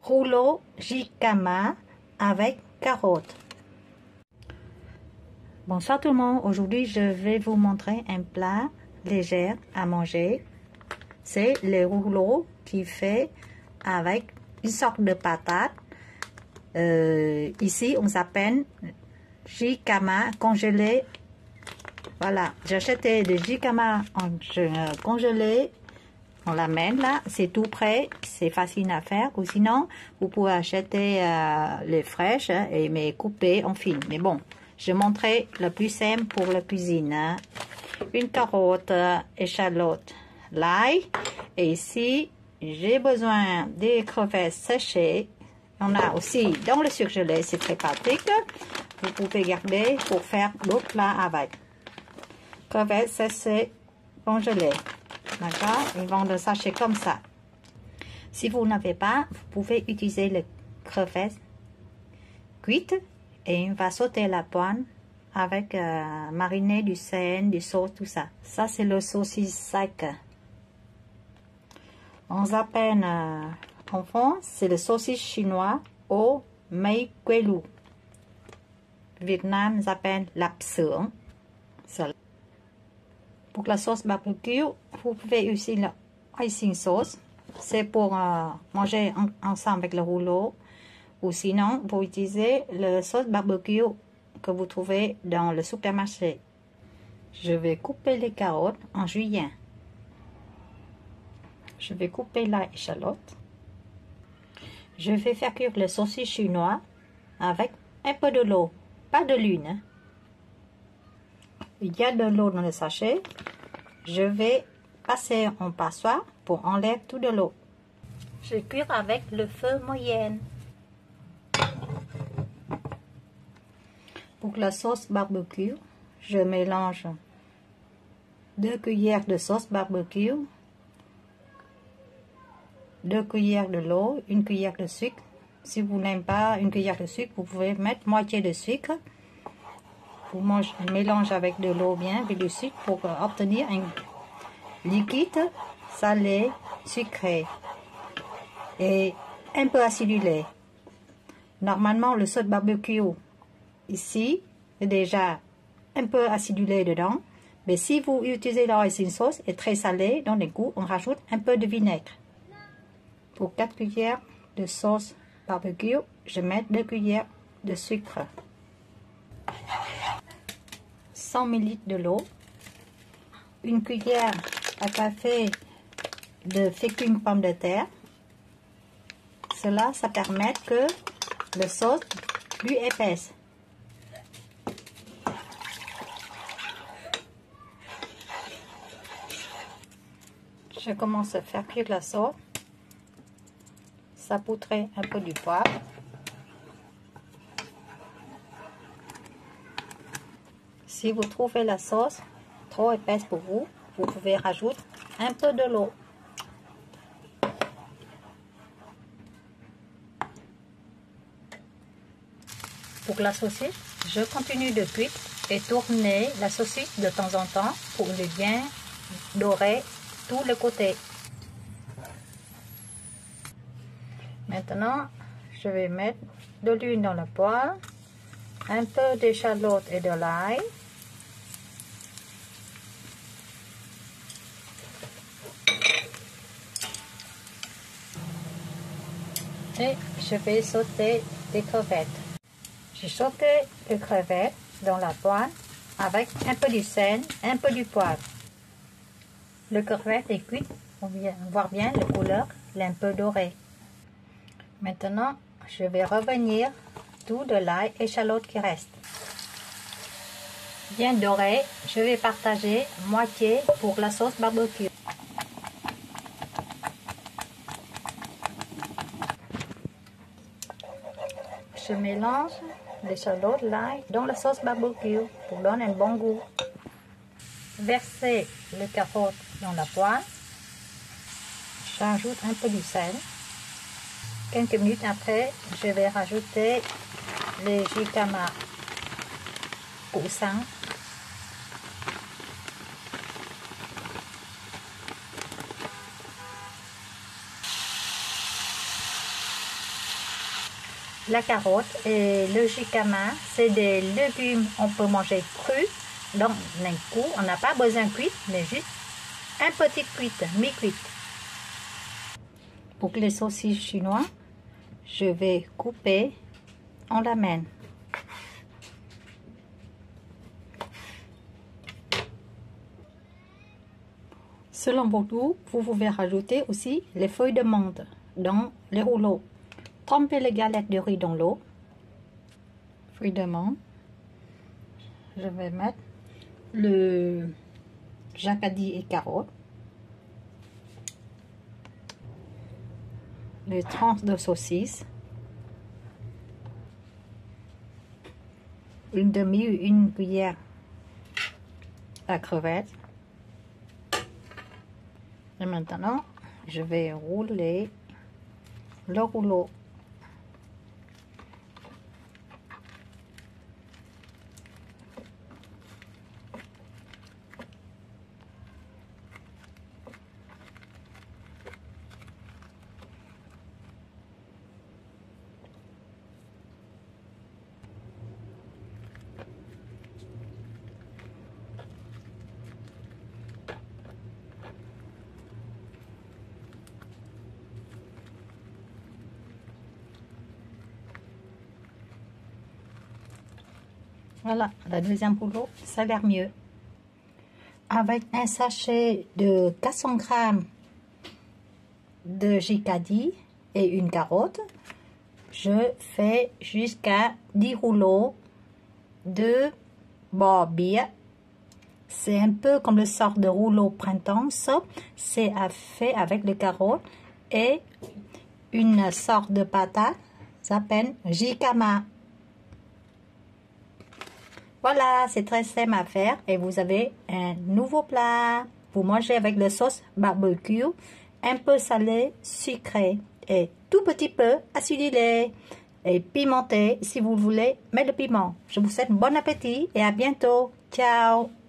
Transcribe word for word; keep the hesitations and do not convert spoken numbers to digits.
rouleau jicama avec carottes. Bonsoir tout le monde, aujourd'hui je vais vous montrer un plat léger à manger. C'est le rouleau qui fait avec une sorte de patate. Euh, ici on s'appelle jicama congelé. Voilà, j'ai acheté des jicama en congelé. On l'amène là, c'est tout prêt, c'est facile à faire. Ou sinon, vous pouvez acheter euh, les fraîches hein, et mais couper en fines. Mais bon, je montrerai le plus simple pour la cuisine. Hein. Une carotte, échalote, l'ail. Et ici, j'ai besoin des crevettes séchées. On a aussi dans le surgelé, c'est très pratique. Vous pouvez garder pour faire d'autres plats avec. Crevettes séchées congelées. D'accord, ils vont le sachet comme ça. Si vous n'avez pas, vous pouvez utiliser les crevettes cuites et on va sauter la poêle avec euh, mariner du sel, du sauce, tout ça. Ça c'est le saucisse sec. On s'appelle euh, en France, c'est le saucisse chinois au mây quelu. Việt Nam s'appelle lạp xưởng. Pour la sauce barbecue, vous pouvez utiliser la icing sauce. C'est pour euh, manger en, ensemble avec le rouleau. Ou sinon, vous utilisez la sauce barbecue que vous trouvez dans le supermarché. Je vais couper les carottes en julienne. Je vais couper l'échalote. Je vais faire cuire le saucisse chinois avec un peu de l'eau, pas de l'huile. Hein. Il y a de l'eau dans le sachet. Je vais passer en passoire pour enlever tout de l'eau. Je cuire avec le feu moyen. Pour la sauce barbecue, je mélange deux cuillères de sauce barbecue, deux cuillères de l'eau, une cuillère de sucre. Si vous n'aimez pas une cuillère de sucre, vous pouvez mettre moitié de sucre. Vous mélangez avec de l'eau bien, avec du sucre pour obtenir un liquide salé, sucré et un peu acidulé. Normalement, le sauce barbecue ici est déjà un peu acidulé dedans, mais si vous utilisez la icing sauce, est très salé, dans les goûts, on rajoute un peu de vinaigre. Pour quatre cuillères de sauce barbecue, je mets deux cuillères de sucre. cent millilitres de l'eau, une cuillère à café de fécule pomme de terre. Cela, ça permet que le sauce plus épaisse. Je commence à faire cuire la sauce. Saupoudrer un peu du poivre. Si vous trouvez la sauce trop épaisse pour vous, vous pouvez rajouter un peu de l'eau. Pour la saucisse, je continue de cuire et tourner la saucisse de temps en temps pour le bien dorer tous les côtés. Maintenant, je vais mettre de l'huile dans le poêle, un peu d'échalote et de l'ail. Et je vais sauter des crevettes. J'ai sauté les crevettes dans la poêle avec un peu du sel, un peu du poivre. Le crevette est cuit, on va voir bien la couleur, elle est un peu dorée. Maintenant, je vais revenir tout de l'ail et échalote qui reste. Bien doré, je vais partager moitié pour la sauce barbecue. Je mélange l'échalote, l'ail dans la sauce barbecue pour donner un bon goût. Versez le carotte dans la poêle. J'ajoute un peu du sel. Quelques minutes après, je vais rajouter les jicama coussins. la carotte et le jicama, c'est des légumes, on peut manger crus. Donc, d'un coup, on n'a pas besoin de cuite, mais juste un petit cuite, mi-cuite. Pour les saucisses chinoises, je vais couper en lamelles. Selon vos goûts, vous pouvez rajouter aussi les feuilles de menthe dans les rouleaux. Trempez les galettes de riz dans l'eau. Feuilles de menthe. Je vais mettre le jacadi et carottes. Les tranches de saucisse. Une demi ou une cuillère à crevettes. Et maintenant, je vais rouler le rouleau. Voilà, la deuxième rouleau, ça a l'air mieux. Avec un sachet de quatre cents grammes de jicadi et une carotte, je fais jusqu'à dix rouleaux de bobia. C'est un peu comme le sort de rouleau printemps, sauf c'est fait avec les carottes et une sorte de patate, ça s'appelle jicama. Voilà, c'est très simple à faire et vous avez un nouveau plat. Vous mangez avec la sauce barbecue, un peu salé, sucré et tout petit peu acidulé et pimenté si vous voulez mettre le piment. Je vous souhaite bon appétit et à bientôt. Ciao!